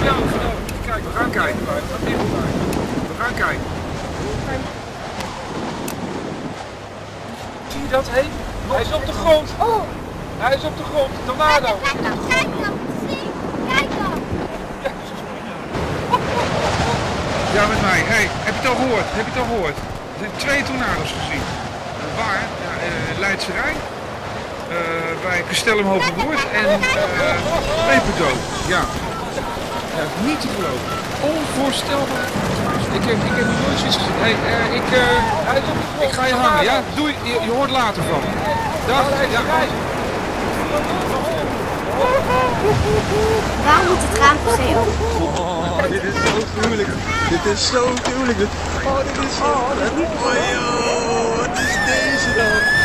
Ja, kijk, we gaan kijken. We gaan kijken. Zie je dat, hé? Hij is op de grond. Oh. Hij is op de grond. Tornado. Kijk dan. Kijk dan. Ja, met mij. Hey, heb je het al gehoord? Heb je het al gehoord? Er zijn 2 tornado's gezien. Waar? Ja, Leidse Rijn. Bij Castellum Hogewoerd en Peperdood. Ja. Ja, niet te geloven. Onvoorstelbaar. Ik heb nog nooit zoiets gezien. Hey, ik ga je hangen, ja? Doei, je hoort later van. Dag. Ja. Waarom moet het raam per se open? Oh, dit is zo gruwelijk. Dit is zo gruwelijk. Oh, dit is zo... Oh, joh, wat is deze dan?